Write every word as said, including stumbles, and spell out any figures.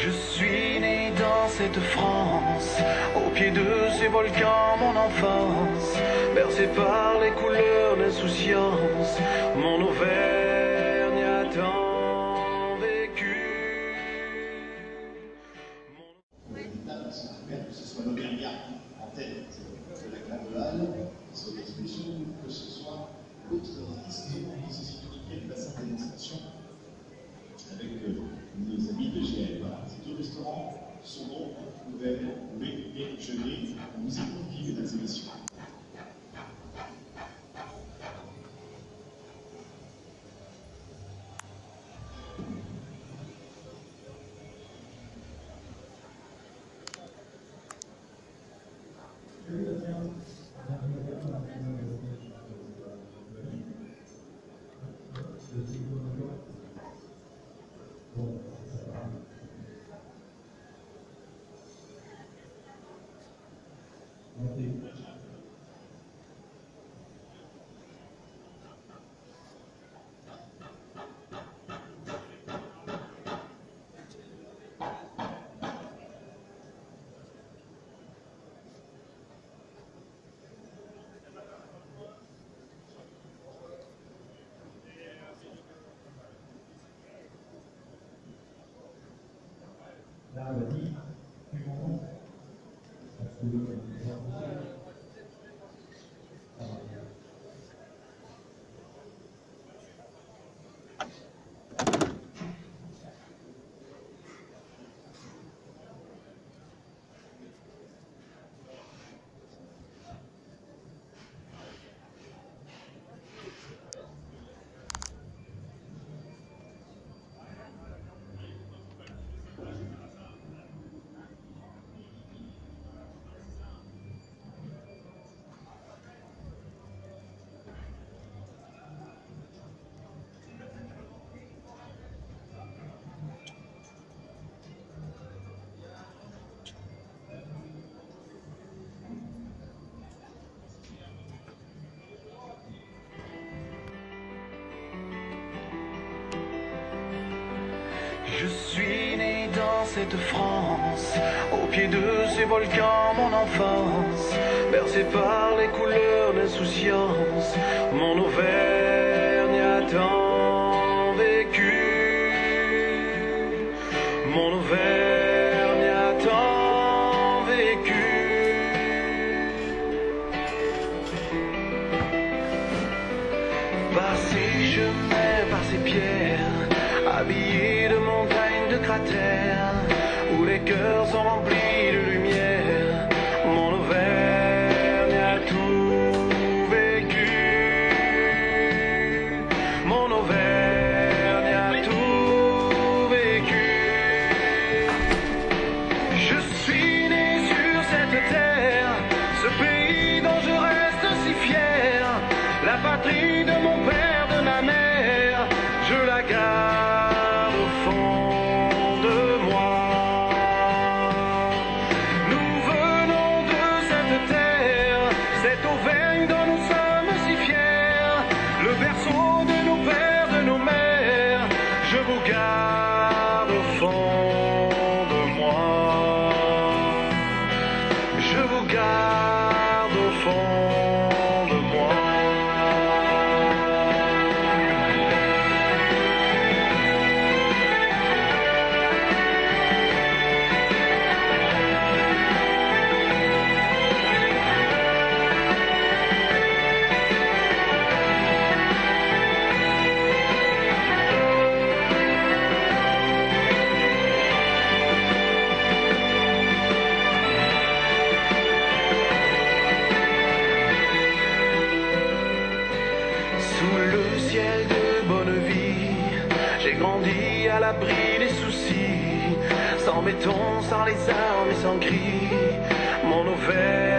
Je suis né dans cette France, au pied de ces volcans, mon enfance, bercé par les couleurs d'insouciance, mon Auvergne a tant vécu. Mon... Que ce soit l'Auvergnat en tête de la grande halle, sur l'exposition, que ce soit d'autres artistes qui se situent tout près du bassin de démonstration avec euh, nos amis de G L. Voilà, ces deux restaurants sont donc ouverts, vous pouvez déjeuner en musique vive, mesdames et messieurs. Là, on a dit, plus longtemps, parce que le Je suis né dans cette France, au pied de ces volcans, mon enfance, bercé par les couleurs d'insouciance, mon Auvergne a tant vécu, mon Auvergne a tant vécu. Par ces chemins, par ces pierres, habillés de montagnes, de cratères, où les cœurs sont remplis de lumière, mon Auvergne a tout vécu. Mon Auvergne a tout vécu. Je suis né sur cette terre, ce pays dont je reste si fier, la patrie de mon père, de ma mère, je la garde au fond de moi. Nous venons de cette terre, cette Auvergne dont nous sommes si fiers, le berceau de nos pères, de nos mères, je vous garde au fond de moi. Je vous garde au fond de moi. Sous le ciel de bonne vie, j'ai grandi à l'abri des soucis, sans béton, sans les armes et sans cris, mon Auvergne